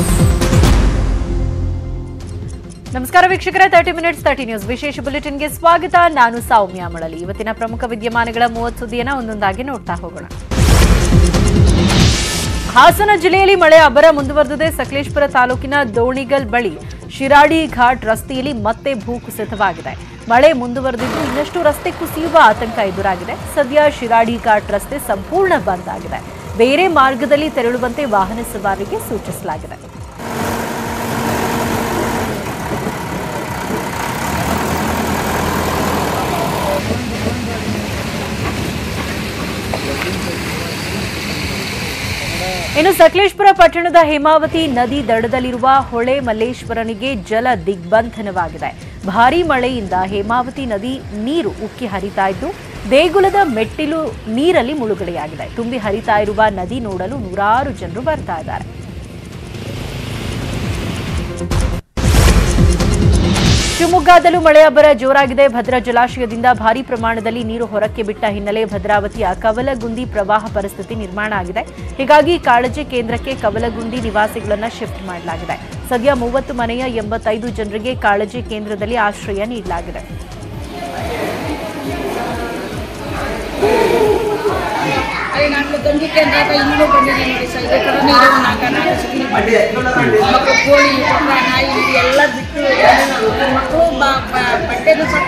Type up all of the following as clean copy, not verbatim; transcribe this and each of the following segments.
ನಮಸ್ಕಾರ ವೀಕ್ಷಕರೇ, 30 minutes 30 news ವಿಶೇಷ ಬುಲೆಟಿನ್ಗೆ ಸ್ವಾಗತ. ನಾನು ಸೌಮ್ಯ ಮಳಲಿ. ಇವತ್ತಿನ ಪ್ರಮುಖ ವಿದ್ಯಮಾನಗಳ 30 ಸುದ್ದಿಯನ್ನು ಒಂದೊಂದಾಗಿ ನೋಡ್ತಾ ಹೋಗೋಣ. ಹಾಸನ ಜಿಲ್ಲೆಯಲ್ಲಿ ಮಳೆ ಅಬ್ಬರ ಮುಂದುವರೆದಿದೆ. ಸಕಲೇಶಪುರ ತಾಲೂಕಿನ ದೋಣಿಗಲ್ ಬಳಿ ಶಿರಾಡಿ ಘಾಟ್ ರಸ್ತೆಯಲ್ಲಿ ಮತ್ತೆ ಭೂಕುಸಿತವಾಗಿದೆ. ಮಳೆ ಮುಂದುವರೆದಿದ್ದು ಇನ್ನಷ್ಟು ರಸ್ತೆ ಕುಸಿಯುವ ಆತಂಕ ಎದುರಾಗಿದೆ. ಸದ್ಯ ಶಿರಾಡಿ ಘಾಟ್ ರಸ್ತೆ ಸಂಪೂರ್ಣ ಬಂದ್ ಆಗಿದೆ. ಬೇರೆ ಮಾರ್ಗದಲ್ಲಿ ತೆರಳುವಂತೆ ವಾಹನ ಸವಾರರಿಗೆ ಸೂಚಿಸಲಾಗಿದೆ. ಇನ್ನು ಸಕಲೇಶಪುರ ಪಟ್ಟಣದ ಹೇಮಾವತಿ ನದಿ ದಡದಲ್ಲಿರುವ ಹೊಳೆ ಮಲ್ಲೇಶ್ವರನಿಗೆ ಜಲ ದಿಗ್ಬಂಧನವಾಗಿದೆ. ಭಾರೀ ಮಳೆಯಿಂದ ಹೇಮಾವತಿ ನದಿ ನೀರು ಉಕ್ಕಿ ಹರಿತಾ ಇದ್ದು ದೇಗುಲದ ಮೆಟ್ಟಿಲು ನೀರಲ್ಲಿ ಮುಳುಗಡೆಯಾಗಿದೆ. ತುಂಬಿ ಹರಿತಾ ಇರುವ ನದಿ ನೋಡಲು ನೂರಾರು ಜನರು ಬರ್ತಾ ಇದ್ದಾರೆ. ಶಿವಮೊಗ್ಗದಲ್ಲೂ ಮಳೆ ಅಬ್ಬರ ಜೋರಾಗಿದೆ. ಭದ್ರಾ ಜಲಾಶಯದಿಂದ ಭಾರೀ ಪ್ರಮಾಣದಲ್ಲಿ ನೀರು ಹೊರಕ್ಕೆ ಬಿಟ್ಟ ಹಿನ್ನೆಲೆ ಭದ್ರಾವತಿಯ ಕವಲಗುಂದಿ ಪ್ರವಾಹ ಪರಿಸ್ಥಿತಿ ನಿರ್ಮಾಣ ಆಗಿದೆ. ಹೀಗಾಗಿ ಕಾಳಜಿ ಕೇಂದ್ರಕ್ಕೆ ಕವಲಗುಂದಿ ನಿವಾಸಿಗಳನ್ನು ಶಿಫ್ಟ್ ಮಾಡಲಾಗಿದೆ. ಸದ್ಯ 30 ಮನೆಯ 85 ಜನರಿಗೆ ಕಾಳಜಿ ಕೇಂದ್ರದಲ್ಲಿ ಆಶ್ರಯ ನೀಡಲಾಗಿದೆ. ನಾನು ಗಂಜಿ ಕೇಂದ್ರ ಇನ್ನೂ ಬಂದಿದ್ದೀನಿ ನೋಡಿ ಸರ್. ಇದೇ ಥರ ಕೋಳಿ ನಾಯಿ ಎಲ್ಲ ಬಿಟ್ಟು ಮಕ್ಕಳು ಬಟ್ಟೆನೂ ಸಹ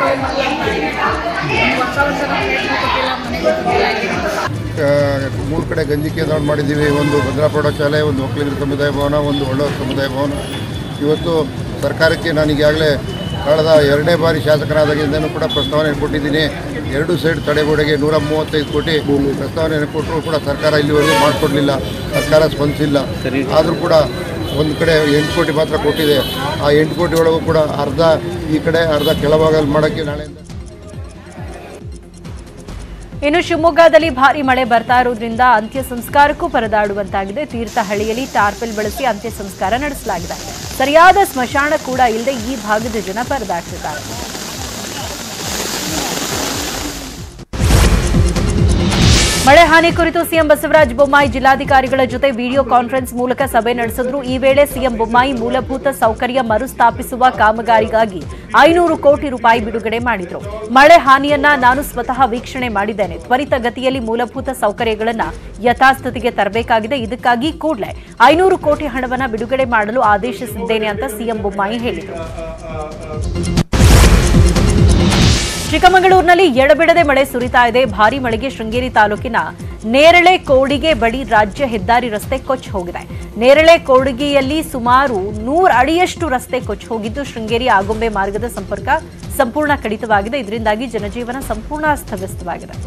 ವರ್ಷ ಕೊಟ್ಟಿಲ್ಲ, ಮನೆಗೆ ಕೊಟ್ಟಿಲ್ಲ. 3 ಕಡೆ ಗಂಜಿ ಕೇಂದ್ರ ಮಾಡಿದ್ದೀವಿ. ಒಂದು ಭದ್ರಾ ಪ್ರೌಢಶಾಲೆ, ಒಂದು ಒಕ್ಕಲಿಗರ ಸಮುದಾಯ ಭವನ, ಒಂದು ಒಳ್ಳೂರು ಸಮುದಾಯ ಭವನ. ಇವತ್ತು ಸರ್ಕಾರಕ್ಕೆ ನಾನು ಈಗಾಗಲೇ ಕಳೆದ 2ನೇ ಬಾರಿ ಶಾಸಕರಾದಾಗಿಂದನೂ ಕೂಡ ಪ್ರಸ್ತಾವನೆ ಕೊಟ್ಟಿದ್ದೀನಿ. 2 ಸೈಡ್ ತಡೆಗೋಡೆಗೆ 135 ಕೋಟಿ ಪ್ರಸ್ತಾವನೆ ಕೊಟ್ಟರು ಕೂಡ ಸರ್ಕಾರ ಇಲ್ಲಿವರೆಗೂ ಮಾಡಿಕೊಡಲಿಲ್ಲ. ಸರ್ಕಾರ ಸ್ಪಂದಿಸಿಲ್ಲ. ಆದರೂ ಕೂಡ ಒಂದು ಕಡೆ 8 ಕೋಟಿ ಮಾತ್ರ ಕೊಟ್ಟಿದೆ. ಆ 8 ಕೋಟಿ ಒಳಗೂ ಕೂಡ ಅರ್ಧ ಈ ಕಡೆ ಅರ್ಧ ಕೆಳಭಾಗದಲ್ಲಿ ಮಾಡೋಕ್ಕೆ ನಾಳೆಯಿಂದ. ಇನ್ನು ಶಿವಮೊಗ್ಗದಲ್ಲಿ ಭಾರೀ ಮಳೆ ಬರ್ತಾ ಇರುವುದರಿಂದ ಅಂತ್ಯ ಸಂಸ್ಕಾರಕ್ಕೂ ಪರದಾಡುವಂತಾಗಿದೆ. ತೀರ್ಥಹಳ್ಳಿಯಲ್ಲಿ ಟಾರ್ಪಲ್ ಬಳಸಿ ಅಂತ್ಯ ಸಂಸ್ಕಾರ ನಡೆಸಲಾಗಿದೆ. ಸರಿಯಾದ ಸ್ಮಶಾನ ಕೂಡ ಇಲ್ಲದೆ ಈ ಭಾಗದ ಜನ ಪರದಾಡ್ತಿದ್ದಾರೆ. ಮಳೆ ಹಾನಿ ಕುರಿತು ಸಿಎಂ ಬಸವರಾಜ ಬೊಮ್ಮಾಯಿ ಜಿಲ್ಲಾಧಿಕಾರಿಗಳ ಜೊತೆ ವಿಡಿಯೋ ಕಾನ್ಫರೆನ್ಸ್ ಮೂಲಕ ಸಭೆ ನಡೆಸಿದ್ರು. ಈ ವೇಳೆ ಸಿಎಂ ಬೊಮ್ಮಾಯಿ ಮೂಲಭೂತ ಸೌಕರ್ಯ ಮರುಸ್ಥಾಪಿಸುವ ಕಾಮಗಾರಿಗಾಗಿ 500 ಕೋಟಿ ರೂಪಾಯಿ ಬಿಡುಗಡೆ ಮಾಡಿದ್ರು. ಮಳೆ ಹಾನಿಯನ್ನ ನಾನು ಸ್ವತಃ ವೀಕ್ಷಣೆ ಮಾಡಿದ್ದೇನೆ. ತ್ವರಿತಗತಿಯಲ್ಲಿ ಮೂಲಭೂತ ಸೌಕರ್ಯಗಳನ್ನು ಯಥಾಸ್ಥಿತಿಗೆ ತರಬೇಕಾಗಿದೆ. ಇದಕ್ಕಾಗಿ ಕೂಡಲೇ 500 ಕೋಟಿ ಹಣವನ್ನು ಬಿಡುಗಡೆ ಮಾಡಲು ಆದೇಶಿಸಿದ್ದೇನೆ ಅಂತ ಸಿಎಂ ಬೊಮ್ಮಾಯಿ ಹೇಳಿದರು. ಚಿಕ್ಕಮಗಳೂರಿನಲ್ಲಿ ಎಡಬಿಡದೆ ಮಳೆ ಸುರಿತಾ ಇದೆ. ಭಾರೀ ಮಳೆಗೆ ಶೃಂಗೇರಿ ತಾಲೂಕಿನ ನೇರಳೆ ಕೋಡಿಗೆ ಬಳಿ ರಾಜ್ಯ ಹೆದ್ದಾರಿ ರಸ್ತೆ ಕೊಚ್ಚಿ ಹೋಗಿದೆ. ನೇರಳೆ ಕೋಡಿಗೆಯಲ್ಲಿ ಸುಮಾರು 100 ಅಡಿಯಷ್ಟು ರಸ್ತೆ ಕೊಚ್ಚಿ ಹೋಗಿದ್ದು ಶೃಂಗೇರಿ ಆಗುಂಬೆ ಮಾರ್ಗದ ಸಂಪರ್ಕ ಸಂಪೂರ್ಣ ಕಡಿತವಾಗಿದೆ. ಇದರಿಂದಾಗಿ ಜನಜೀವನ ಸಂಪೂರ್ಣ ಅಸ್ತವ್ಯಸ್ತವಾಗಿದೆ.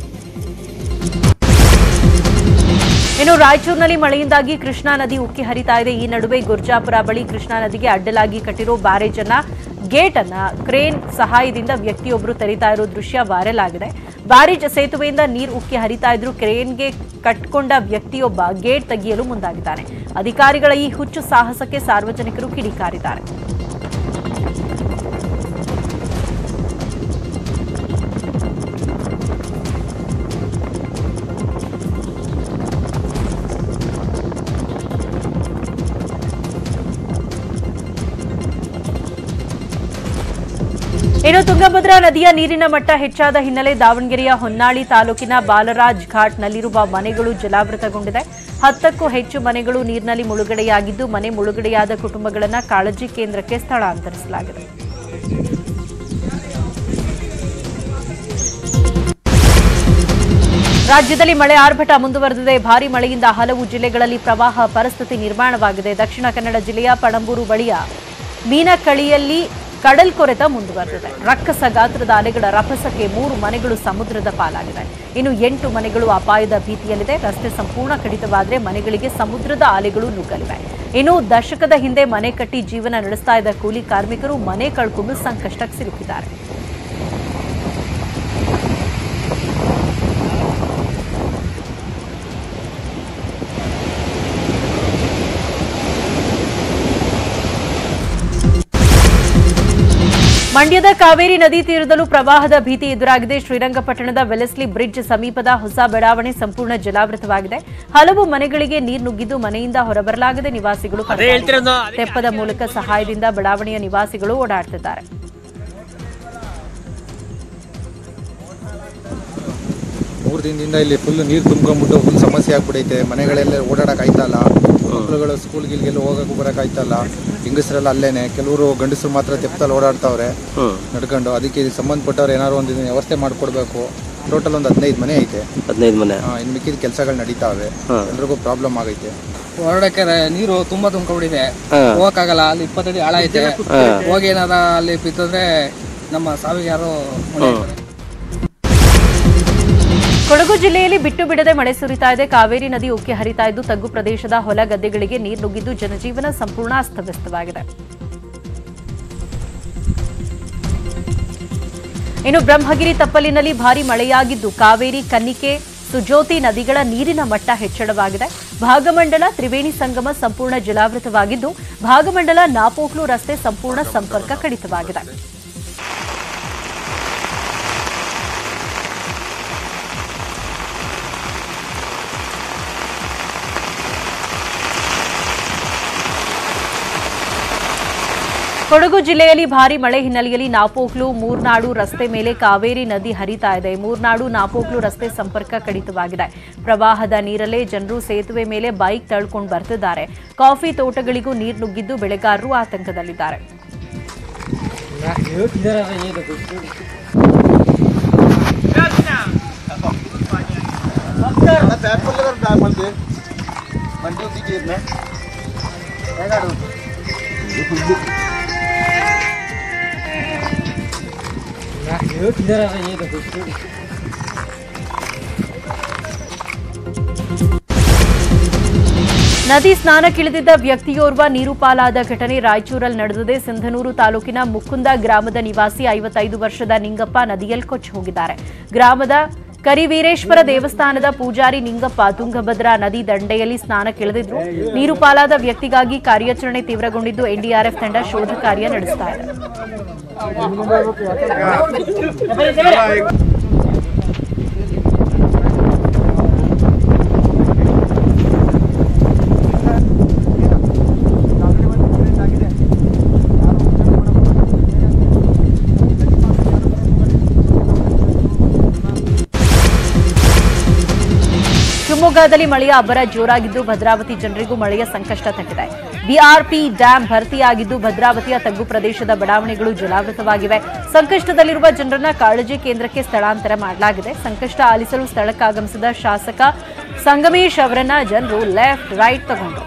ಇನ್ನು ರಾಯಚೂರಿನಲ್ಲಿ ಮಳೆಯಿಂದಾಗಿ ಕೃಷ್ಣಾ ನದಿ ಉಕ್ಕಿ ಹರಿತಾ ಇದೆ. ಈ ನಡುವೆ ಗುರ್ಜಾಪುರ ಬಳಿ ಕೃಷ್ಣಾ ನದಿಗೆ ಅಡ್ಡಲಾಗಿ ಕಟ್ಟಿರೋ ಬ್ಯಾರೇಜ್ ಗೇಟ್ ಅನ್ನ ಕ್ರೇನ್ ಸಹಾಯದಿಂದ ವ್ಯಕ್ತಿಯೊಬ್ಬರು ತೆರೀತಾ ಇರೋ ದೃಶ್ಯ ವೈರಲ್ ಆಗಿದೆ. ಬ್ಯಾರೇಜ್ ಸೇತುವೆಯಿಂದ ನೀರು ಉಕ್ಕಿ ಹರಿತಾ ಇದ್ರು ಕ್ರೇನ್ಗೆ ಕಟ್ಕೊಂಡ ವ್ಯಕ್ತಿಯೊಬ್ಬ ಗೇಟ್ ತೆಗೆಯಲು ಮುಂದಾಗಿದ್ದಾನೆ. ಅಧಿಕಾರಿಗಳ ಈ ಹುಚ್ಚು ಸಾಹಸಕ್ಕೆ ಸಾರ್ವಜನಿಕರು ಕಿಡಿಕಾರಿದ್ದಾರೆ. ಇನ್ನು ತುಂಗಭದ್ರಾ ನದಿಯ ನೀರಿನ ಮಟ್ಟ ಹೆಚ್ಚಾದ ಹಿನ್ನೆಲೆ ದಾವಣಗೆರೆಯ ಹೊನ್ನಾಳಿ ತಾಲೂಕಿನ ಬಾಲರಾಜ್ ಘಾಟ್ನಲ್ಲಿರುವ ಮನೆಗಳು ಜಲಾವೃತಗೊಂಡಿದೆ. 10ಕ್ಕೂ ಹೆಚ್ಚು ಮನೆಗಳು ನೀರಿನಲ್ಲಿ ಮುಳುಗಡೆಯಾಗಿದ್ದು ಮನೆ ಮುಳುಗಡೆಯಾದ ಕುಟುಂಬಗಳನ್ನು ಕಾಳಜಿ ಕೇಂದ್ರಕ್ಕೆ ಸ್ಥಳಾಂತರಿಸಲಾಗಿದೆ. ರಾಜ್ಯದಲ್ಲಿ ಮಳೆ ಆರ್ಭಟ ಮುಂದುವರೆದಿದೆ. ಭಾರೀ ಮಳೆಯಿಂದ ಹಲವು ಜಿಲ್ಲೆಗಳಲ್ಲಿ ಪ್ರವಾಹ ಪರಿಸ್ಥಿತಿ ನಿರ್ಮಾಣವಾಗಿದೆ. ದಕ್ಷಿಣ ಕನ್ನಡ ಜಿಲ್ಲೆಯ ಪಣಂಬೂರು ಬಳಿಯ ಮೀನಕಳಿಯಲ್ಲಿ ಕಡಲ್ಕೊರೆತ ಮುಂದುವರೆದಿದೆ. ರಕ್ಕಸ ಗಾತ್ರದ ಅಲೆಗಳ ರಭಸಕ್ಕೆ 3 ಮನೆಗಳು ಸಮುದ್ರದ ಪಾಲಾಗಿದೆ. ಇನ್ನು 8 ಮನೆಗಳು ಅಪಾಯದ ಭೀತಿಯಲ್ಲಿದೆ. ರಸ್ತೆ ಸಂಪೂರ್ಣ ಕಡಿತವಾದರೆ ಮನೆಗಳಿಗೆ ಸಮುದ್ರದ ಅಲೆಗಳು ನುಗ್ಗಲಿವೆ. ಇನ್ನು ದಶಕದ ಹಿಂದೆ ಮನೆ ಕಟ್ಟಿ ಜೀವನ ನಡೆಸ್ತಾ ಇದ್ದ ಕೂಲಿ ಕಾರ್ಮಿಕರು ಮನೆ ಕಳ್ಕೊಂಡು ಸಂಕಷ್ಟಕ್ಕೆ ಸಿಲುಕಿದ್ದಾರೆ. ಮಂಡ್ಯದ ಕಾವೇರಿ ನದಿ ತೀರದಲ್ಲೂ ಪ್ರವಾಹದ ಭೀತಿ ಎದುರಾಗಿದೆ. ಶ್ರೀರಂಗಪಟ್ಟಣದ ವೆಲೆಸ್ಲಿ ಬ್ರಿಡ್ಜ್ ಸಮೀಪದ ಹೊಸ ಬಡಾವಣೆ ಸಂಪೂರ್ಣ ಜಲಾವೃತವಾಗಿದೆ. ಹಲವು ಮನೆಗಳಿಗೆ ನೀರು ನುಗ್ಗಿದ್ದು ಮನೆಯಿಂದ ಹೊರಬರಲಾಗದೆ ನಿವಾಸಿಗಳು ತೆಪ್ಪದ ಮೂಲಕ ಸಹಾಯದಿಂದ ಬಡಾವಣೆಯ ನಿವಾಸಿಗಳು ಓಡಾಡುತ್ತಿದ್ದಾರೆ. ಮೂರು ದಿನದಿಂದ ಇಲ್ಲಿ ಫುಲ್ ನೀರು ತುಂಬ್ಕೊಂಡ್ಬಿಟ್ಟು ಫುಲ್ ಸಮಸ್ಯೆ ಆಗ್ಬಿಡೈತೆ. ಮನೆಗಳೆಲ್ಲ ಓಡಾಡಕ್ಕೆ ಆಯ್ತಲ್ಲ, ಮಕ್ಕಳುಗಳು ಸ್ಕೂಲ್ಗಿಲ್ಗೆಲ್ಲ ಹೋಗಕ್ಕೆ ಬರಕ್ಕೆ ಆಯ್ತಲ್ಲ. ಹೆಂಗಸರೆಲ್ಲ ಅಲ್ಲೇನೆ, ಕೆಲವರು ಗಂಡಸರು ಮಾತ್ರ ತೆಪ್ಪದಲ್ಲಿ ಓಡಾಡ್ತಾವ್ರೆ ನಡ್ಕೊಂಡು. ಅದಕ್ಕೆ ಸಂಬಂಧಪಟ್ಟವ್ರು ಏನಾದ್ರು ಒಂದು ವ್ಯವಸ್ಥೆ ಮಾಡಿಕೊಡ್ಬೇಕು. ಟೋಟಲ್ ಒಂದು 15 ಮನೆ ಐತೆ. 15 ಮನೆ ಇನ್ನು ಮಿಕ್ಕಿದ ಕೆಲಸಗಳು ನಡೀತಾವೆ. ಎಲ್ರಿಗೂ ಪ್ರಾಬ್ಲಮ್ ಆಗೈತೆ. ಹೊರಡಕ್ಕೆ ನೀರು ತುಂಬಾ ತುಂಬಿಕೊಂಡಿದೆ, ಹೋಗಕ್ಕಾಗಲ್ಲ. ಅಲ್ಲಿ 20 ಅಡಿ ಆಳ ಐತೆ. ಹೋಗಿ ಏನಾರ ಅಲ್ಲಿ ಬಿತ್ತಂದ್ರೆ ನಮ್ಮ ಸಾವಿಗೆ ಯಾರು. ಕೊಡಗು ಜಿಲ್ಲೆಯಲ್ಲಿ ಬಿಟ್ಟು ಬಿಡದೆ ಮಳೆ ಸುರಿತಾ ಇದೆ. ಕಾವೇರಿ ನದಿ ಉಕ್ಕಿ ಹರಿತಾ ಇದ್ದು ತಗ್ಗು ಪ್ರದೇಶದ ಹೊಲ ಗದ್ದೆಗಳಿಗೆ ನೀರು ನುಗ್ಗಿದ್ದು ಜನಜೀವನ ಸಂಪೂರ್ಣ ಅಸ್ತವ್ಯಸ್ತವಾಗಿದೆ. ಇನ್ನು ಬ್ರಹ್ಮಗಿರಿ ತಪ್ಪಲಿನಲ್ಲಿ ಭಾರೀ ಮಳೆಯಾಗಿದ್ದು ಕಾವೇರಿ, ಕನ್ನಿಕೆ, ಸುಜೋತಿ ನದಿಗಳ ನೀರಿನ ಮಟ್ಟ ಹೆಚ್ಚಳವಾಗಿದೆ. ಭಾಗಮಂಡಲ ತ್ರಿವೇಣಿ ಸಂಗಮ ಸಂಪೂರ್ಣ ಜಲಾವೃತವಾಗಿದ್ದು ಭಾಗಮಂಡಲ ನಾಪೋಕ್ಲು ರಸ್ತೆ ಸಂಪೂರ್ಣ ಸಂಪರ್ಕ ಕಡಿತವಾಗಿದೆ. ಕೊಡಗು ಜಿಲ್ಲೆಯಲ್ಲಿ ಭಾರೀ ಮಳೆ ಹಿನ್ನೆಲೆಯಲ್ಲಿ ನಾಪೋಕ್ಲು ಮೂರ್ನಾಡು ರಸ್ತೆ ಮೇಲೆ ಕಾವೇರಿ ನದಿ ಹರಿತಾ ಇದೆ. ಮೂರ್ನಾಡು ನಾಪೋಕ್ಲು ರಸ್ತೆ ಸಂಪರ್ಕ ಕಡಿತವಾಗಿದೆ. ಪ್ರವಾಹದ ನೀರಲ್ಲೇ ಜನರು ಸೇತುವೆ ಮೇಲೆ ಬೈಕ್ ತಳ್ಕೊಂಡು ಬರ್ತಿದ್ದಾರೆ. ಕಾಫಿ ತೋಟಗಳಿಗೂ ನೀರು ನುಗ್ಗಿದ್ದು ಬೆಳೆಗಾರರು ಆತಂಕದಲ್ಲಿದ್ದಾರೆ. ನದಿ ಸ್ನಾನಕ್ಕಿಳಿದಿದ್ದ ವ್ಯಕ್ತಿಯೋರ್ವ ನೀರು ಪಾಲಾದ ಘಟನೆ ರಾಯಚೂರಲ್ಲಿ ನಡೆದಿದೆ. ಸಿಂಧನೂರು ತಾಲೂಕಿನ ಮುಕುಂದ ಗ್ರಾಮದ ನಿವಾಸಿ 55 ವರ್ಷದ ನಿಂಗಪ್ಪ ನದಿಯಲ್ಲಿ ಕೊಚ್ಚಿ ಹೋಗಿದ್ದಾರೆ. ಗ್ರಾಮದ ಕರಿವೀರೇಶ್ವರ ದೇವಸ್ಥಾನದ ಪೂಜಾರಿ ನಿಂಗಪ್ಪ ತುಂಗಭದ್ರಾ ನದಿ ದಂಡೆಯಲ್ಲಿ ಸ್ನಾನಕ್ಕಿಳಿದಿದ್ರು. ನೀರು ಪಾಲಾದ ವ್ಯಕ್ತಿಗಾಗಿ ಕಾರ್ಯಾಚರಣೆ ತೀವ್ರಗೊಂಡಿದ್ದು ಎನ್ಡಿಆರ್ಎಫ್ ತಂಡ ಶೋಧ ಕಾರ್ಯ ನಡೆಸ್ತಾ ಇದೆ. ಶಿವಮೊಗ್ಗದಲ್ಲಿ ಮಳೆಯ ಅಬ್ಬರ ಜೋರಾಗಿದ್ದು ಭದ್ರಾವತಿ ಜನರಿಗೂ ಮಳೆಯ ಸಂಕಷ್ಟ ತಟ್ಟಿದೆ. ಬಿಆರ್ಪಿ ಡ್ಯಾಂ ಭರ್ತಿಯಾಗಿದ್ದು ಭದ್ರಾವತಿಯ ತಗ್ಗು ಪ್ರದೇಶದ ಬಡಾವಣೆಗಳು ಜಲಾವೃತವಾಗಿವೆ. ಸಂಕಷ್ಟದಲ್ಲಿರುವ ಜನರನ್ನ ಕಾಳಜಿ ಕೇಂದ್ರಕ್ಕೆ ಸ್ಥಳಾಂತರ ಮಾಡಲಾಗಿದೆ. ಸಂಕಷ್ಟ ಆಲಿಸಲು ಸ್ಥಳಕ್ಕಾಗಮಿಸಿದ ಶಾಸಕ ಸಂಗಮೇಶ್ ಅವರನ್ನ ಜನರು ಲೆಫ್ಟ್ ರೈಟ್ ತಗೊಂಡ್ರು.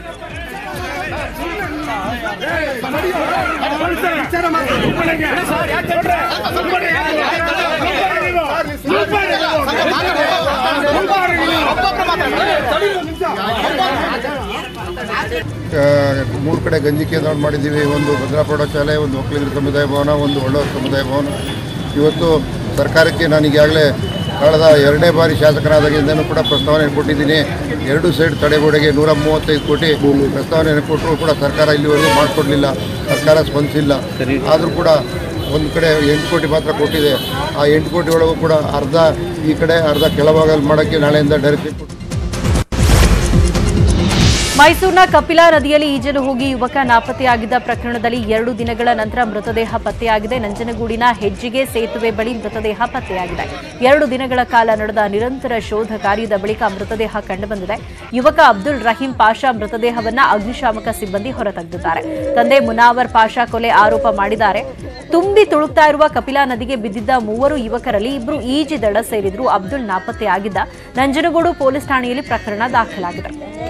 ಮೂರು ಕಡೆ ಗಂಜಿ ಕೇಂದ್ರ ಮಾಡಿದ್ದೀವಿ. ಒಂದು ಭದ್ರಾ ಪ್ರೌಢಶಾಲೆ, ಒಂದು ಒಕ್ಕಲಿಗರ ಸಮುದಾಯ ಭವನ, ಒಂದು ಒಳ್ಳೆಯ ಸಮುದಾಯ ಭವನ. ಇವತ್ತು ಸರ್ಕಾರಕ್ಕೆ ನಾನು ಈಗಾಗಲೇ ಕಳೆದ 2ನೇ ಬಾರಿ ಶಾಸಕರಾದಾಗಿಂದನೂ ಕೂಡ ಪ್ರಸ್ತಾವನೆ ಕೊಟ್ಟಿದ್ದೀನಿ. 2 ಸೈಡ್ ತಡೆಗೋಡೆಗೆ 135 ಕೋಟಿ ಪ್ರಸ್ತಾವನೆ ಕೊಟ್ಟರು ಕೂಡ ಸರ್ಕಾರ ಇಲ್ಲಿವರೆಗೂ ಮಾಡಿಕೊಡ್ಲಿಲ್ಲ. ಸರ್ಕಾರ ಸ್ಪಂದಿಸಿಲ್ಲ. ಆದರೂ ಕೂಡ ಒಂದು ಕಡೆ 8 ಕೋಟಿ ಮಾತ್ರ ಕೊಟ್ಟಿದೆ. ಆ 8 ಕೋಟಿ ಒಳಗೂ ಕೂಡ ಅರ್ಧ ಈ ಕಡೆ ಅರ್ಧ ಕೆಳಭಾಗದಲ್ಲಿ ಮಾಡೋಕ್ಕೆ ನಾಳೆಯಿಂದ ಡೈರೆಕ್ಷನ್ ಕೊಟ್ಟು. ಮೈಸೂರಿನ ಕಪಿಲಾ ನದಿಯಲ್ಲಿ ಈಜಲು ಹೋಗಿ ಯುವಕ ನಾಪತ್ತೆಯಾಗಿದ್ದ ಪ್ರಕರಣದಲ್ಲಿ 2 ದಿನಗಳ ನಂತರ ಮೃತದೇಹ ಪತ್ತೆಯಾಗಿದೆ. ನಂಜನಗೂಡಿನ ಹೆಜ್ಜಿಗೆ ಸೇತುವೆ ಬಳಿ ಮೃತದೇಹ ಪತ್ತೆಯಾಗಿದೆ. 2 ದಿನಗಳ ಕಾಲ ನಡೆದ ನಿರಂತರ ಶೋಧ ಕಾರ್ಯದ ಬಳಿಕ ಮೃತದೇಹ ಕಂಡುಬಂದಿದೆ. ಯುವಕ ಅಬ್ದುಲ್ ರಹೀಂ ಪಾಷಾ ಮೃತದೇಹವನ್ನ ಅಗ್ನಿಶಾಮಕ ಸಿಬ್ಬಂದಿ ಹೊರತೆಗೆದಿದ್ದಾರೆ. ತಂದೆ ಮುನಾವರ್ ಪಾಷಾ ಕೊಲೆ ಆರೋಪ ಮಾಡಿದ್ದಾರೆ. ತುಂಬಿ ತುಳುಕ್ತಾ ಇರುವ ಕಪಿಲಾ ನದಿಗೆ ಬಿದ್ದಿದ್ದ 3 ಯುವಕರಲ್ಲಿ 2 ಈಜಿ ದಡ ಸೇರಿದ್ರು. ಅಬ್ದುಲ್ ನಾಪತ್ತೆಯಾಗಿದ್ದ ನಂಜನಗೂಡು ಪೊಲೀಸ್ ಠಾಣೆಯಲ್ಲಿ ಪ್ರಕರಣ ದಾಖಲಾಗಿದೆ.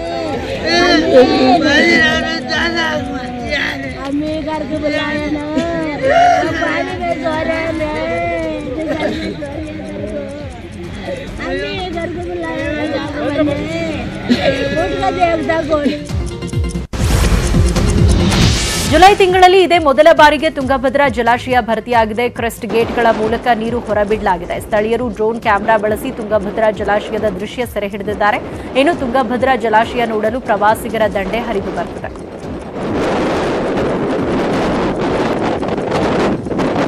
हमें घर को बुलाया ना, पानी में जोरा में हमें घर को बुलाया ना, देवता गोली. ಜುಲೈ ತಿಂಗಳಲ್ಲಿ ಇದೇ ಮೊದಲ ಬಾರಿಗೆ ತುಂಗಭದ್ರಾ ಜಲಾಶಯ ಭರ್ತಿಯಾಗಿದೆ. ಕ್ರೆಸ್ಟ್ ಗೇಟ್ಗಳ ಮೂಲಕ ನೀರು ಹೊರಬಿಡಲಾಗಿದೆ. ಸ್ಥಳೀಯರು ಡ್ರೋನ್ ಕ್ಯಾಮೆರಾ ಬಳಸಿ ತುಂಗಭದ್ರಾ ಜಲಾಶಯದ ದೃಶ್ಯ ಸೆರೆ ಹಿಡಿದಿದ್ದಾರೆ. ಇನ್ನು ತುಂಗಭದ್ರಾ ಜಲಾಶಯ ನೋಡಲು ಪ್ರವಾಸಿಗರ ದಂಡೆ ಹರಿದು ಬರುತ್ತಿದೆ.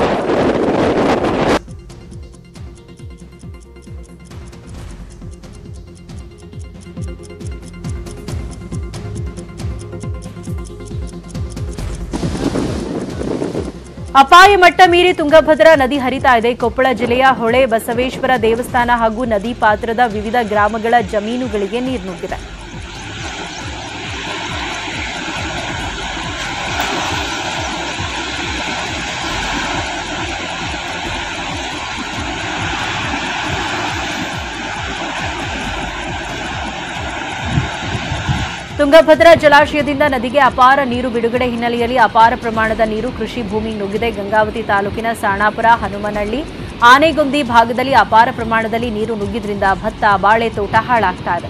ಅಪಾಯ ಮಟ್ಟ ಮೀರಿ ತುಂಗಭದ್ರಾ ನದಿ ಹರಿತಾ ಇದೆ. ಕೊಪ್ಪಳ ಜಿಲ್ಲೆಯ ಹೊಳೆ ಬಸವೇಶ್ವರ ದೇವಸ್ಥಾನ ಹಾಗೂ ನದಿ ಪಾತ್ರದ ವಿವಿಧ ಗ್ರಾಮಗಳ ಜಮೀನುಗಳಿಗೆ ನೀರು ನುಗ್ಗಿದೆ. ತುಂಗಭದ್ರಾ ಜಲಾಶಯದಿಂದ ನದಿಗೆ ಅಪಾರ ನೀರು ಬಿಡುಗಡೆ ಹಿನ್ನೆಲೆಯಲ್ಲಿ ಅಪಾರ ಪ್ರಮಾಣದ ನೀರು ಕೃಷಿ ಭೂಮಿ ನುಗ್ಗಿದೆ. ಗಂಗಾವತಿ ತಾಲೂಕಿನ ಸಾಣಾಪುರ, ಹನುಮನಹಳ್ಳಿ, ಆನೆಗೊಂದಿ ಭಾಗದಲ್ಲಿ ಅಪಾರ ಪ್ರಮಾಣದಲ್ಲಿ ನೀರು ನುಗ್ಗಿದ್ರಿಂದ ಭತ್ತ, ಬಾಳೆ ತೋಟ ಹಾಳಾಗ್ತಾ ಇದೆ.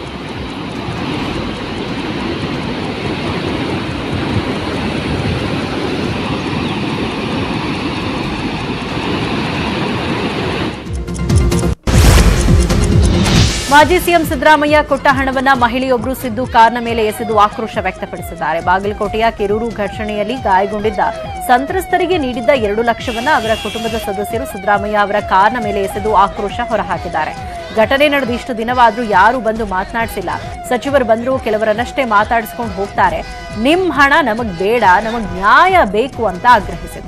ಮಾಜಿ ಸಿಎಂ ಸಿದ್ದರಾಮಯ್ಯ ಕೊಟ್ಟ ಹಣವನ್ನ ಮಹಿಳೆಯೊಬ್ಬರು ಸಿದ್ದು ಕಾರ್ನ ಮೇಲೆ ಎಸೆದು ಆಕ್ರೋಶ ವ್ಯಕ್ತಪಡಿಸಿದ್ದಾರೆ. ಬಾಗಲಕೋಟೆಯ ಕೆರೂರು ಘರ್ಷಣೆಯಲ್ಲಿ ಗಾಯಗೊಂಡಿದ್ದ ಸಂತ್ರಸ್ತರಿಗೆ ನೀಡಿದ್ದ 2 ಲಕ್ಷವನ್ನ ಅವರ ಕುಟುಂಬದ ಸದಸ್ಯರು ಸಿದ್ದರಾಮಯ್ಯ ಅವರ ಕಾರ್ನ ಮೇಲೆ ಎಸೆದು ಆಕ್ರೋಶ ಹೊರಹಾಕಿದ್ದಾರೆ. ಘಟನೆ ನಡೆದು ಇಷ್ಟು ದಿನವಾದ್ರೂ ಯಾರೂ ಬಂದು ಮಾತನಾಡಿಸಿಲ್ಲ. ಸಚಿವರು ಬಂದರೂ ಕೆಲವರನ್ನಷ್ಟೇ ಮಾತಾಡಿಸಿಕೊಂಡು ಹೋಗ್ತಾರೆ. ನಿಮ್ ಹಣ ನಮಗ್ ಬೇಡ, ನಮಗ್ ನ್ಯಾಯ ಬೇಕು ಅಂತ ಆಗ್ರಹಿಸಿದರು.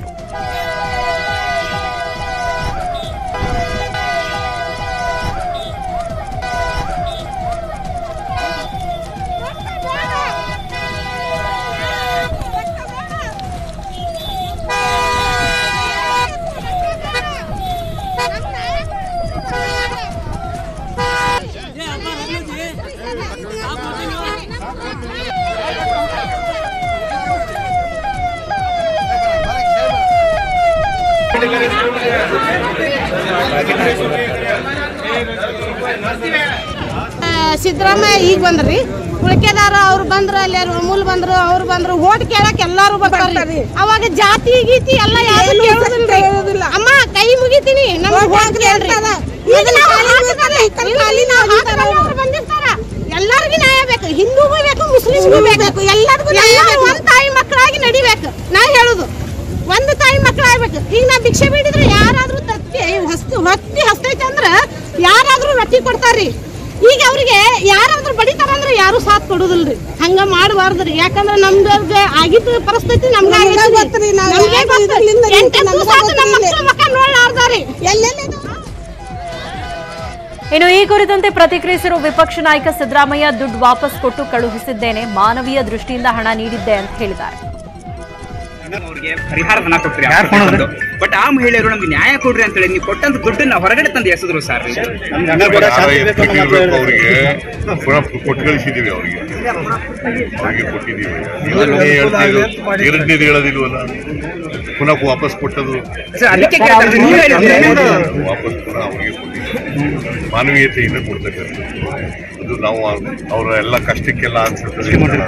ಸಿದ್ದರಾಮಯ್ಯ ಈಗ ಬಂದ್ರಿ, ಉಳಿಕೆದಾರ ಅವ್ರು ಬಂದ್ರು, ಅಲ್ಲಿ ಅಮೂಲ್ ಬಂದ್ರು, ಅವ್ರು ಬಂದ್ರು, ಓಟ್ ಕೇಳಕ್ ಎಲ್ಲಾರು ಬರ್ತಾರ್ರಿ. ಅವಾಗ ಜಾತಿ ಗೀತಿ ಎಲ್ಲ ಯಾರು ಕೇಳೋದಿಲ್ಲ. ಅಮ್ಮ ಕೈ ಮುಗಿತೀನಿ, ಎಲ್ಲರಿಗೂ ನ್ಯಾಯ ಬೇಕು. ಹಿಂದೂಗೂ ಬೇಕು, ಮುಸ್ಲಿಮ್ಗೂ ಬೇಕು, ಎಲ್ಲರಿಗೂ ಒಂದ್ ತಾಯಿ ಮಕ್ಕಳಾಗಿ ನಡಿಬೇಕು. ನಾ ಹೇಳುದು ಒಂದು ತಾಯಿ ಮಕ್ಕಳಾಗ್ಬೇಕು. ಈಗ ನಾ ಭಿಕ್ಷೆ ಬಿಡಿದ್ರೆ ಯಾರಾದ್ರೂ ಹೊತ್ತಿ ಹಸ್ತೈತೆ ಅಂದ್ರ ಯಾರಾದ್ರೂ ರೊಟ್ಟಿ ಕೊಡ್ತಾರ್ರಿ. ಈಗ ಅವ್ರಿಗೆ ಯಾರಾದ್ರೂ ಬಡಿತಾರಂದ್ರೆ ಯಾರು ಸಾಥ್ ಕೊಡುದಿಲ್ರಿ. ಹಂಗ ಮಾಡಬಾರ್ದ್ರಿ. ಯಾಕಂದ್ರೆ ನಮ್ಗೆ ಆಗಿದ್ದ ಪರಿಸ್ಥಿತಿ ನಮ್ಗೆ ನೋಡ್ಲಾರ್ದಾರಿ. ಇನ್ನು ಈ ಕುರಿತಂತೆ ಪ್ರತಿಕ್ರಿಯಿಸಿರುವ ವಿಪಕ್ಷ ನಾಯಕ ಸಿದ್ದರಾಮಯ್ಯ ದುಡ್ಡು ವಾಪಸ್ ಕೊಟ್ಟು ಕಳುಹಿಸಿದ್ದೇನೆ, ಮಾನವೀಯ ದೃಷ್ಟಿಯಿಂದ ಹಣ ನೀಡಿದ್ದೆ ಅಂತ ಹೇಳಿದ್ದಾರೆ. ಪರಿಹಾರ ಹಣ ಕೊಟ್ರಿ, ಬಟ್ ಆ ಮಹಿಳೆಯರು ನಮ್ಗೆ ನ್ಯಾಯ ಕೊಡ್ರಿ ಅಂತ ಹೇಳಿ ನೀವು ಕೊಟ್ಟಂತ ದುಡ್ಡನ್ನ ಹೊರಗಡೆ ತಂದು ಎಸೆದ್ರು ಸರ್. ಅವರಿಗೆ ಕೊಟ್ಟು ಕಳಿಸಿದೀವಿ, ಅವ್ರಿಗೆ ಕೊಟ್ಟಿದ್ದೀವಿ. ಎರಡನೇದು ಹೇಳೋದಿಲ್ವಲ್ಲ, ಪುನಃ ವಾಪಸ್ ಕೊಟ್ಟದು ವಾಪಸ್ ಪುನಃ ಅವ್ರಿಗೆ ಕೊಟ್ಟಿದ್ದೀವಿ. ಮಾನವೀಯತೆಯಿಂದ ಕೊಡ್ತಕ್ಕಂಥದ್ದು ಅದು. ನಾವು ಅವರ ಎಲ್ಲ ಕಷ್ಟಕ್ಕೆಲ್ಲ ಅನ್ಸುತ್ತದೆ.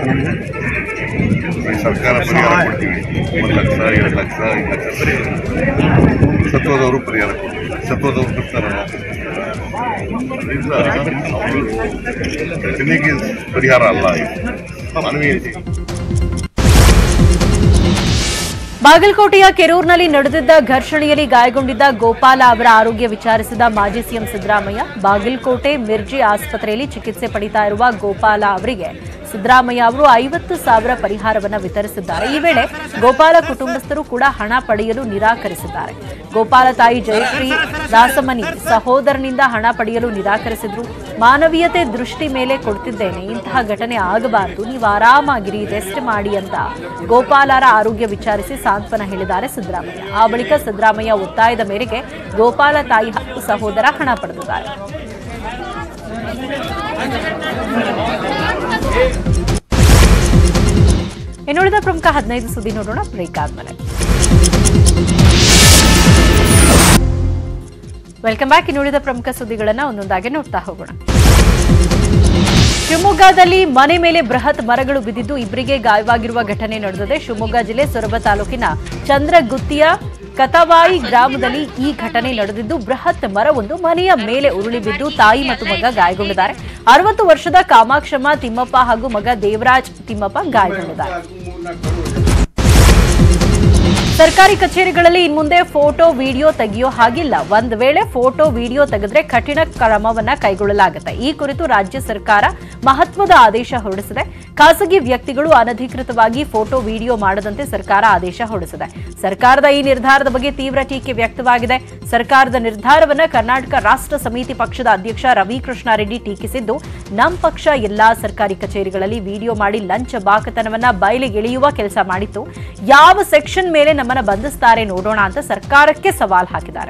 ಸರ್ಕಾರ ಪರಿಹಾರ ಕೊಡ್ತೀವಿ, 1 ಲಕ್ಷ 2 ಲಕ್ಷ 5 ಲಕ್ಷ ಪರಿಹಾರ. ಸತ್ವದವರು ಪರಿಹಾರ ಕೊಡ್ತೀವಿ, ಸತ್ವದವ್ರು ಕೊಡ್ತಾರೆ. ಅದರಿಂದ ಅವರು ಘಟನೆಗೆ ಪರಿಹಾರ ಅಲ್ಲ, ಮಾನವೀಯತೆ. ಬಾಗಲಕೋಟೆಯ ಕೆರೂರಿನಲ್ಲಿ ನಡೆದಿದ್ದ ಘರ್ಷಣೆಯಲ್ಲಿ ಗಾಯಗೊಂಡಿದ್ದ ಗೋಪಾಲ ಅವರ ಆರೋಗ್ಯ ವಿಚಾರಿಸಿದ ಮಾಜಿ ಸಿಎಂ ಸಿದ್ದರಾಮಯ್ಯ ಬಾಗಲಕೋಟೆ ಮಿರ್ಜಿ ಆಸ್ಪತ್ರೆಯಲ್ಲಿ ಚಿಕಿತ್ಸೆ ಪಡಿತಾ ಇರುವ ಗೋಪಾಲ ಅವರಿಗೆ ಸಿದ್ದರಾಮಯ್ಯ ಅವರು 50,000 ಪರಿಹಾರವನ್ನು ವಿತರಿಸಿದ್ದಾರೆ. ಈ ವೇಳೆ ಗೋಪಾಲ ಕುಟುಂಬಸ್ಥರು ಕೂಡ ಹಣ ಪಡೆಯಲು ನಿರಾಕರಿಸಿದ್ದಾರೆ. ಗೋಪಾಲ ತಾಯಿ ಜಯಶ್ರೀ ದಾಸಮನಿ ಸಹೋದರನಿಂದ ಹಣ ಪಡೆಯಲು ನಿರಾಕರಿಸಿದ್ರು. ಮಾನವೀಯತೆ ದೃಷ್ಟಿ ಮೇಲೆ ಕೊಡ್ತಿದ್ದೇನೆ, ಇಂತಹ ಘಟನೆ ಆಗಬಾರದು, ನೀವು ಆರಾಮಾಗಿರಿ, ರೆಸ್ಟ್ ಮಾಡಿ ಅಂತ ಗೋಪಾಲರ ಆರೋಗ್ಯ ವಿಚಾರಿಸಿ ಸಾಂತ್ವನ ಹೇಳಿದ್ದಾರೆ ಸಿದ್ದರಾಮಯ್ಯ. ಆ ಬಳಿಕ ಸಿದ್ದರಾಮಯ್ಯ ಒತ್ತಾಯದ ಮೇರೆಗೆ ಗೋಪಾಲ ತಾಯಿ ಹಾಗೂ ಸಹೋದರ ಹಣ ಪಡೆದಿದ್ದಾರೆ. ಇನ್ನುಳಿದ ಪ್ರಮುಖ 15 ಸುದ್ದಿ ನೋಡೋಣ ಬ್ರೇಕ್ ಆದ್ಮೇಲೆ. Welcome back. ಇನ್ನುಳಿದ ಪ್ರಮುಖ ಸುದ್ದಿಗಳನ್ನ ಒಂದೊಂದಾಗಿ ನೋಡ್ತಾ ಹೋಗೋಣ. ಶಿವಮೊಗ್ಗದಲ್ಲಿ ಮನೆ ಮೇಲೆ ಬೃಹತ್ ಮರಗಳು ಬಿದ್ದಿದ್ದು ಇಬ್ಬರಿಗೆ ಗಾಯವಾಗಿರುವ ಘಟನೆ ನಡೆದಿದೆ. ಶಿವಮೊಗ್ಗ ಜಿಲ್ಲೆ ಸೊರಬ ತಾಲೂಕಿನ ಚಂದ್ರಗುತ್ತಿಯ ಕತವಾಯಿ ಗ್ರಾಮದಲ್ಲಿ ಈ ಘಟನೆ ನಡೆದಿದ್ದು ಬೃಹತ್ ಮರವೊಂದು ಮನೆಯ ಮೇಲೆ ಉರುಳಿ ಬಿದ್ದು ತಾಯಿ ಮತ್ತು ಮಗ ಗಾಯಗೊಂಡಿದ್ದಾರೆ. 60 ವರ್ಷದ ಕಾಮಾಕ್ಷಮ್ಮ ತಿಮ್ಮಪ್ಪ ಹಾಗೂ ಮಗ ದೇವರಾಜ್ ತಿಮ್ಮಪ್ಪ ಗಾಯಗೊಂಡಿದ್ದಾರೆ. ಸರ್ಕಾರಿ ಕಚೇರಿಗಳಲ್ಲಿ ಇನ್ಮುಂದೆ ಫೋಟೋ ವಿಡಿಯೋ ತೆಗೆಯೋ ಹಾಗಿಲ್ಲ. ಒಂದು ವೇಳೆ ಫೋಟೋ ವಿಡಿಯೋ ತೆಗೆದ್ರೆ ಕಠಿಣ ಕ್ರಮವನ್ನ ಕೈಗೊಳ್ಳಲಾಗುತ್ತೆ. ಈ ಕುರಿತು ರಾಜ್ಯ ಸರ್ಕಾರ ಮಹತ್ವದ ಆದೇಶ ಹೊರಡಿಸಿದೆ. ಖಾಸಗಿ ವ್ಯಕ್ತಿಗಳು ಅನಧಿಕೃತವಾಗಿ ಫೋಟೋ ವಿಡಿಯೋ ಮಾಡದಂತೆ ಸರ್ಕಾರ ಆದೇಶ ಹೊರಡಿಸಿದೆ. ಸರ್ಕಾರದ ಈ ನಿರ್ಧಾರದ ಬಗ್ಗೆ ತೀವ್ರ ಟೀಕೆ ವ್ಯಕ್ತವಾಗಿದೆ. ಸರ್ಕಾರದ ನಿರ್ಧಾರವನ್ನ ಕರ್ನಾಟಕ ರಾಷ್ಟ್ರ ಸಮಿತಿ ಪಕ್ಷದ ಅಧ್ಯಕ್ಷ ರವಿಕೃಷ್ಣಾರೆಡ್ಡಿ ಟೀಕಿಸಿದ್ದು, ನಮ್ಮ ಪಕ್ಷ ಎಲ್ಲಾ ಸರ್ಕಾರಿ ಕಚೇರಿಗಳಲ್ಲಿ ವಿಡಿಯೋ ಮಾಡಿ ಲಂಚ ಬಾಕತನವನ್ನ ಬಯಲಿಗೆಳೆಯುವ ಕೆಲಸ ಮಾಡಿತ್ತು. ಯಾವ ಸೆಕ್ಷನ್ ಮೇಲೆ ನಮ್ಮನ್ನ ಬಂಧಿಸ್ತಾರೆ ನೋಡೋಣ ಅಂತ ಸರ್ಕಾರಕ್ಕೆ ಸವಾಲ್ ಹಾಕಿದ್ದಾರೆ.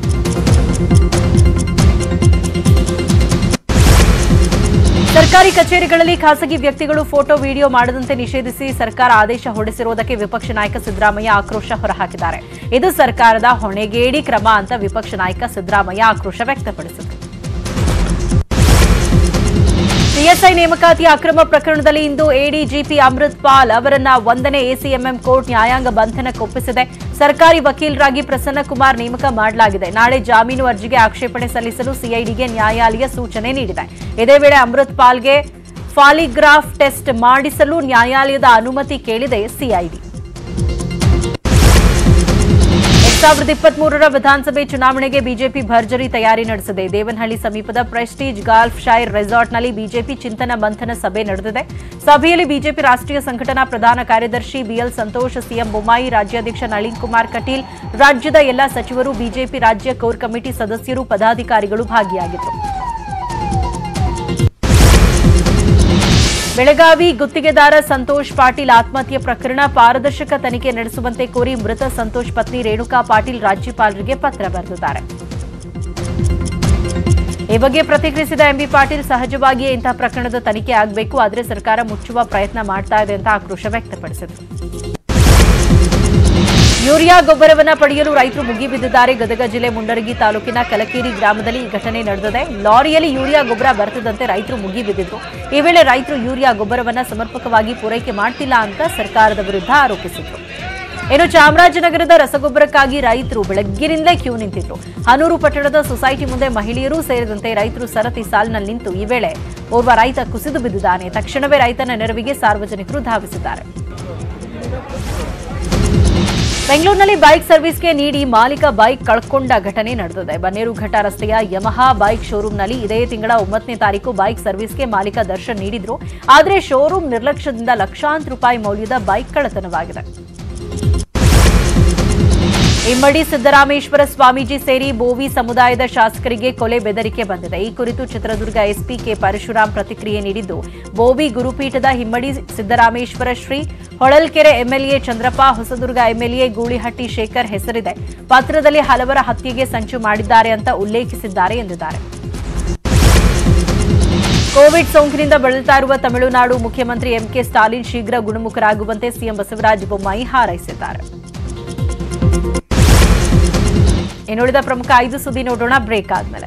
ಸರ್ಕಾರಿ ಕಚೇರಿಗಳಲ್ಲಿ ಖಾಸಗಿ ವ್ಯಕ್ತಿಗಳು ಫೋಟೋ ವಿಡಿಯೋ ಮಾಡದಂತೆ ನಿಷೇಧಿಸಿ ಸರ್ಕಾರ ಆದೇಶ ಹೊರಡಿಸಿರುವುದಕ್ಕೆ ವಿಪಕ್ಷ ನಾಯಕ ಸಿದ್ದರಾಮಯ್ಯ ಆಕ್ರೋಶ ಹೊರಹಾಕಿದ್ದಾರೆ. ಇದು ಸರ್ಕಾರದ ಹೊಣೆಗೇಡಿ ಕ್ರಮ ಅಂತ ವಿಪಕ್ಷ ನಾಯಕ ಸಿದ್ದರಾಮಯ್ಯ ಆಕ್ರೋಶ ವ್ಯಕ್ತಪಡಿಸಿದರು. ಸಿಎಸ್ಐ ನೇಮಕಾತಿ ಅಕ್ರಮ ಪ್ರಕರಣದಲ್ಲಿ ಇಂದು ಎಡಿಜಿಪಿ ಅಮೃತ್ ಪಾಲ್ ಅವರನ್ನ 1ನೇ ಎಸಿಎಂಎಂ ಕೋರ್ಟ್ ನ್ಯಾಯಾಂಗ ಬಂಧನಕ್ಕೆ ಒಪ್ಪಿಸಿದೆ. ಸರ್ಕಾರಿ ವಕೀಲರಾಗಿ ಪ್ರಸನ್ನ ಕುಮಾರ್ ನೇಮಕ ಮಾಡಲಾಗಿದೆ. ನಾಳೆ ಜಾಮೀನು ಅರ್ಜಿಗೆ ಆಕ್ಷೇಪಣೆ ಸಲ್ಲಿಸಲು ಸಿಐಡಿಗೆ ನ್ಯಾಯಾಲಯ ಸೂಚನೆ ನೀಡಿದೆ. ಇದೇ ವೇಳೆ ಅಮೃತ್ ಪಾಲ್ಗೆ ಪಾಲಿಗ್ರಾಫ್ ಟೆಸ್ಟ್ ಮಾಡಿಸಲು ನ್ಯಾಯಾಲಯದ ಅನುಮತಿ ಕೇಳಿದೆ ಸಿಐಡಿ. 2023ರ ವಿಧಾನಸಭೆ ಚುನಾವಣೆಗೆ ಬಿಜೆಪಿ ಭರ್ಜರಿ ತಯಾರಿ ನಡೆಸಿದೆ. ದೇವನಹಳ್ಳಿ ಸಮೀಪದ ಪ್ರೆಸ್ಟೀಜ್ ಗಾಲ್ಫ್ ಶೈರ್ ರೆಸಾರ್ಟ್ನಲ್ಲಿ ಬಿಜೆಪಿ ಚಿಂತನ ಮಂಥನ ಸಭೆ ನಡೆದಿದೆ. ಸಭೆಯಲ್ಲಿ ಬಿಜೆಪಿ ರಾಷ್ಟ್ರೀಯ ಸಂಘಟನಾ ಪ್ರಧಾನ ಕಾರ್ಯದರ್ಶಿ ಬಿಎಲ್ ಸಂತೋಷ್, ಸಿಎಂ ಬೊಮ್ಮಾಯಿ, ರಾಜ್ಯಾಧ್ಯಕ್ಷ ನಳಿನ್ ಕುಮಾರ್ ಕಟೀಲ್, ರಾಜ್ಯದ ಎಲ್ಲಾ ಸಚಿವರು, ಬಿಜೆಪಿ ರಾಜ್ಯ ಕೋರ್ ಕಮಿಟಿ ಸದಸ್ಯರು, ಪದಾಧಿಕಾರಿಗಳು ಭಾಗಿಯಾಗಿದ್ದರು. ಬೆಳಗಾವಿ ಗುತ್ತಿಗೆದಾರ ಸಂತೋಷ್ ಪಾಟೀಲ್ ಆತ್ಮಹತ್ಯೆ ಪ್ರಕರಣ ಪಾರದರ್ಶಕ ತನಿಖೆ ನಡೆಸುವಂತೆ ಕೋರಿ ಮೃತ ಸಂತೋಷ್ ಪತ್ನಿ ರೇಣುಕಾ ಪಾಟೀಲ್ ರಾಜ್ಯಪಾಲರಿಗೆ ಪತ್ರ ಬರೆದಿದ್ದಾರೆ. ಈ ಬಗ್ಗೆ ಪ್ರತಿಕ್ರಿಯಿಸಿದ ಎಂಬಿ ಪಾಟೀಲ್, ಸಹಜವಾಗಿಯೇ ಇಂತಹ ಪ್ರಕರಣದ ತನಿಖೆ ಆಗಬೇಕು, ಆದರೆ ಸರ್ಕಾರ ಮುಚ್ಚುವ ಪ್ರಯತ್ನ ಮಾಡ್ತಾ ಇದೆ ಅಂತ ಆಕ್ರೋಶ ವ್ಯಕ್ತಪಡಿಸಿದರು. ಯೂರಿಯಾ ಗೊಬ್ಬರವನ್ನು ಪಡೆಯಲು ರೈತರು ಮುಗಿಬಿದ್ದಿದ್ದಾರೆ. ಗದಗ ಜಿಲ್ಲೆ ಮುಂಡರಗಿ ತಾಲೂಕಿನ ಕಲಕೇರಿ ಗ್ರಾಮದಲ್ಲಿ ಈ ಘಟನೆ ನಡೆದಿದೆ. ಲಾರಿಯಲ್ಲಿ ಯೂರಿಯಾ ಗೊಬ್ಬರ ಬರುತ್ತಿದ್ದಂತೆ ರೈತರು ಮುಗಿಬಿದ್ದಿದ್ರು. ಈ ವೇಳೆ ರೈತರು ಯೂರಿಯಾ ಗೊಬ್ಬರವನ್ನು ಸಮರ್ಪಕವಾಗಿ ಪೂರೈಕೆ ಮಾಡ್ತಿಲ್ಲ ಅಂತ ಸರ್ಕಾರದ ವಿರುದ್ಧ ಆರೋಪಿಸಿದ್ರು. ಇನ್ನು ಚಾಮರಾಜನಗರದ ರಸಗೊಬ್ಬರಕ್ಕಾಗಿ ರೈತರು ಬೆಳಗ್ಗಿನಿಂದಲೇ ಕ್ಯೂ ನಿಂತಿದ್ರು. ಹನೂರು ಪಟ್ಟಣದ ಸೊಸೈಟಿ ಮುಂದೆ ಮಹಿಳೆಯರೂ ಸೇರಿದಂತೆ ರೈತರು ಸರತಿ ಸಾಲಿನಲ್ಲಿ ನಿಂತು ಈ ವೇಳೆ ಓರ್ವ ರೈತ ಕುಸಿದು ಬಿದ್ದಿದ್ದಾನೆ. ತಕ್ಷಣವೇ ರೈತನ ನೆರವಿಗೆ ಸಾರ್ವಜನಿಕರು ಧಾವಿಸಿದ್ದಾರೆ. ಬೆಂಗಳೂರಿನಲ್ಲಿ ಬೈಕ್ ಸರ್ವಿಸ್ಗೆ ನೀಡಿ ಮಾಲೀಕ ಬೈಕ್ ಕಳ್ಕೊಂಡ ಘಟನೆ ನಡೆದಿದೆ. ಬನ್ನೇರುಘಟ್ಟ ರಸ್ತೆಯ ಯಮಹಾ ಬೈಕ್ ಶೋರೂಂನಲ್ಲಿ ಇದೇ ತಿಂಗಳ 9ನೇ ತಾರೀಕು ಬೈಕ್ ಸರ್ವಿಸ್ಗೆ ಮಾಲೀಕ ದರ್ಶನ್ ನೀಡಿದ್ರು. ಆದರೆ ಶೋರೂಂ ನಿರ್ಲಕ್ಷ್ಯದಿಂದ ಲಕ್ಷಾಂತರ ರೂಪಾಯಿ ಮೌಲ್ಯದ ಬೈಕ್ ಕಳ್ಳತನವಾಗಿದೆ. ಇಮ್ಮಡಿ ಸಿದ್ದರಾಮೇಶ್ವರ ಸ್ವಾಮೀಜಿ ಸೇರಿ ಬೋವಿ ಸಮುದಾಯದ ಶಾಸಕರಿಗೆ ಕೊಲೆ ಬೆದರಿಕೆ ಬಂದಿದೆ. ಈ ಕುರಿತು ಚಿತ್ರದುರ್ಗ ಎಸ್ಪಿ ಕೆ ಪರಶುರಾಮ್ ಪ್ರತಿಕ್ರಿಯೆ ನೀಡಿದ್ದು, ಬೋವಿ ಗುರುಪೀಠದ ಹಿಮ್ಮಡಿ ಸಿದ್ದರಾಮೇಶ್ವರ ಶ್ರೀ, ಹೊಳಲ್ಕೆರೆ ಎಂಎಲ್ಎ ಚಂದ್ರಪ್ಪ, ಹೊಸದುರ್ಗ ಎಂಎಲ್ಎ ಗೂಳಿಹಟ್ಟಿ ಶೇಖರ್ ಹೆಸರಿದೆ. ಪತ್ರದಲ್ಲಿ ಹಲವರ ಹತ್ಯೆಗೆ ಸಂಚು ಮಾಡಿದ್ದಾರೆ ಅಂತ ಉಲ್ಲೇಖಿಸಿದ್ದಾರೆ ಎಂದಿದ್ದಾರೆ. ಕೋವಿಡ್ ಸೋಂಕಿನಿಂದ ಬಳಲ್ತಾ ಇರುವ ತಮಿಳುನಾಡು ಮುಖ್ಯಮಂತ್ರಿ ಎಂಕೆ ಸ್ಟಾಲಿನ್ ಶೀಘ್ರ ಗುಣಮುಖರಾಗುವಂತೆ ಸಿಎಂ ಬಸವರಾಜ ಬೊಮ್ಮಾಯಿ ಹಾರೈಸಿದ್ದಾರೆ. ಇನ್ನುಳಿದ ಪ್ರಮುಖ 5 ಸುದ್ದಿ ನೋಡೋಣ ಬ್ರೇಕ್ ಆದ್ಮೇಲೆ.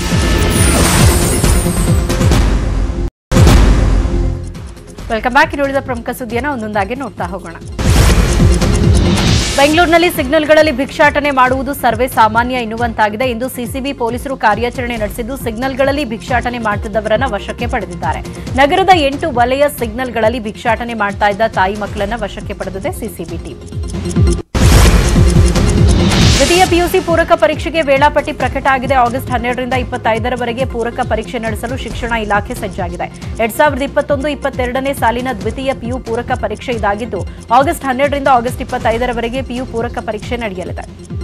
Welcome back. ಇನ್ನುಳಿದ ಪ್ರಮುಖ ಸುದ್ದಿಯನ್ನು ಒಂದೊಂದಾಗಿ ನೋಡ್ತಾ ಹೋಗೋಣ. ಬೆಂಗಳೂರಿನಲ್ಲಿ ಸಿಗ್ನಲ್ಗಳಲ್ಲಿ ಭಿಕ್ಷಾಟನೆ ಮಾಡುವುದು ಸರ್ವೇ ಸಾಮಾನ್ಯ ಎನ್ನುವಂತಾಗಿದೆ. ಇಂದು ಸಿಸಿಬಿ ಪೊಲೀಸರು ಕಾರ್ಯಾಚರಣೆ ನಡೆಸಿದ್ದು ಸಿಗ್ನಲ್ಗಳಲ್ಲಿ ಭಿಕ್ಷಾಟನೆ ಮಾಡುತ್ತಿದ್ದವರನ್ನ ವಶಕ್ಕೆ ಪಡೆದಿದ್ದಾರೆ. ನಗರದ 8 ವಲಯ ಸಿಗ್ನಲ್ಗಳಲ್ಲಿ ಭಿಕ್ಷಾಟನೆ ಮಾಡ್ತಾ ಇದ್ದ ತಾಯಿ ಮಕ್ಕಳನ್ನ ವಶಕ್ಕೆ ಪಡೆದಿದೆ ಸಿಸಿಬಿ ಟೀಮ್. ದ್ವಿತೀಯ ಪಿಯುಸಿ ಪೂರಕ ಪರೀಕ್ಷೆಗೆ ವೇಳಾಪಟ್ಟಿ ಪ್ರಕಟ ಆಗಿದೆ. ಆಗಸ್ಟ್ 12ರಿಂದ 25ರವರೆಗೆ ಪೂರಕ ಪರೀಕ್ಷೆ ನಡೆಸಲು ಶಿಕ್ಷಣ ಇಲಾಖೆ ಸಜ್ಜಾಗಿದೆ. 2021-22ನೇ ಸಾಲಿನ ದ್ವಿತೀಯ ಪಿಯು ಪೂರಕ ಪರೀಕ್ಷೆ ಇದಾಗಿದ್ದು, ಆಗಸ್ಟ್ 12ರಿಂದ ಆಗಸ್ಟ್ 25ರವರೆಗೆ ಪಿಯು ಪೂರಕ ಪರೀಕ್ಷೆ ನಡೆಯಲಿದೆ.